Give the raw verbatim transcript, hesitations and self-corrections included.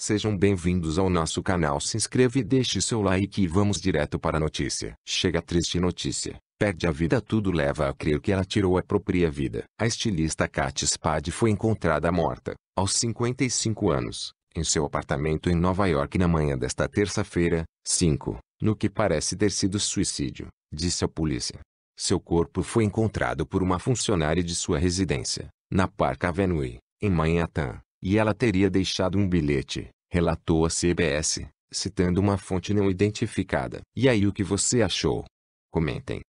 Sejam bem-vindos ao nosso canal. Se inscreva e deixe seu like e vamos direto para a notícia. Chega a triste notícia. Perde a vida. Tudo leva a crer que ela tirou a própria vida. A estilista Katy Spade foi encontrada morta, aos cinquenta e cinco anos, em seu apartamento em Nova York na manhã desta terça-feira, cinco, no que parece ter sido suicídio, disse a polícia. Seu corpo foi encontrado por uma funcionária de sua residência, na Park Avenue, em Manhattan, e ela teria deixado um bilhete, relatou a C B S, citando uma fonte não identificada. E aí, o que você achou? Comentem.